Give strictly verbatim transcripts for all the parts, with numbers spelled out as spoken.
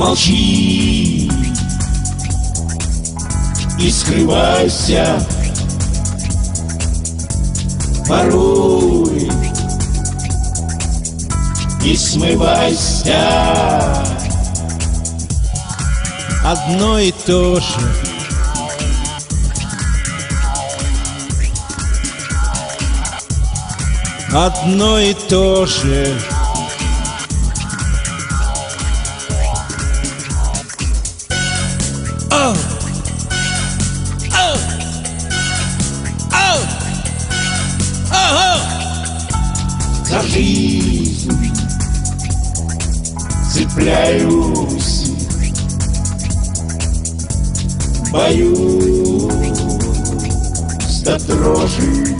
Молчи и скрывайся порой, и смывайся. Одно и то же. Одно и то же. Оу! Оу! Оу! Оу! За жизнь цепляюсь, боюсь до дрожи.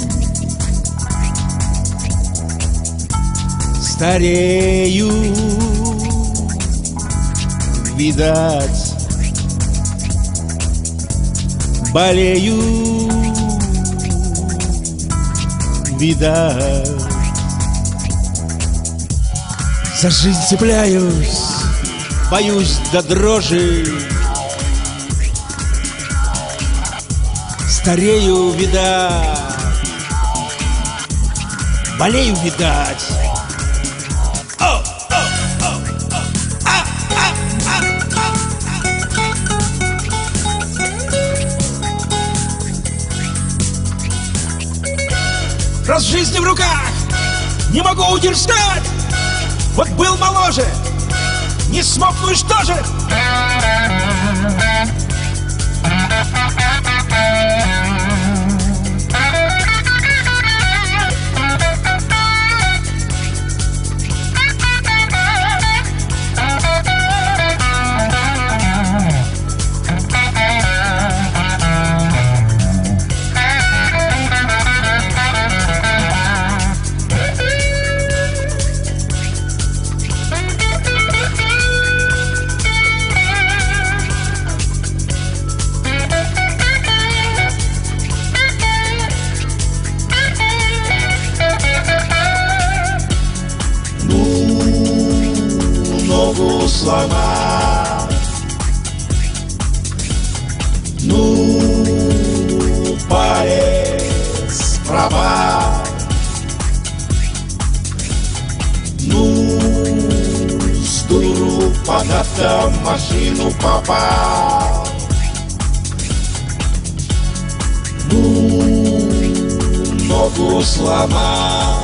Старею, видать, болею, видать. За жизнь цепляюсь, боюсь до дрожи. Старею, видать, болею, видать. Раз жизнь в руках, не могу удержать. Вот был моложе, не смог, ну и что же? Ногу сломать, ну, палец пропать, ну, с дуру под автомашину попал, ну, ногу сломать.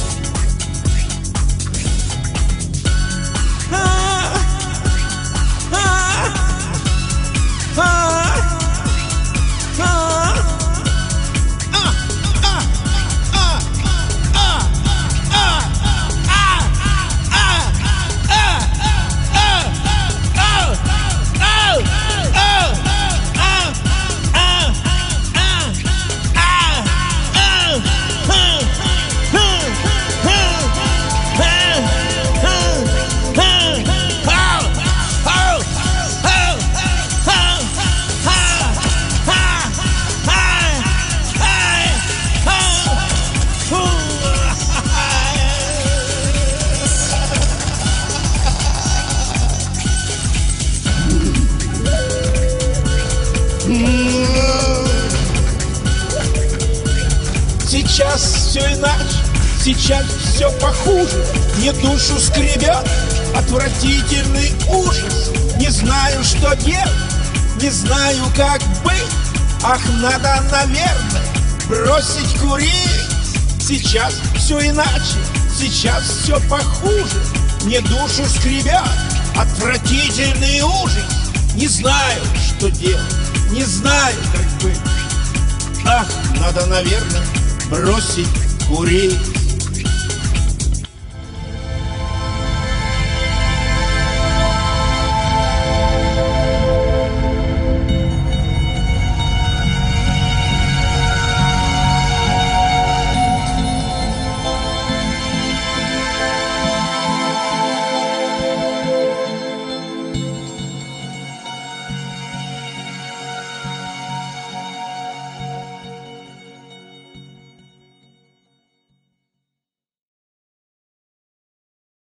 Сейчас все иначе, сейчас все похуже. Мне душу скребет отвратительный ужас. Не знаю, что делать, не знаю, как быть. Ах, надо, наверное, бросить курить. Сейчас все иначе, сейчас все похуже. Мне душу скребет отвратительный ужас. Не знаю, что делать, не знаю, как быть. Ах, надо, наверное, бросить курить.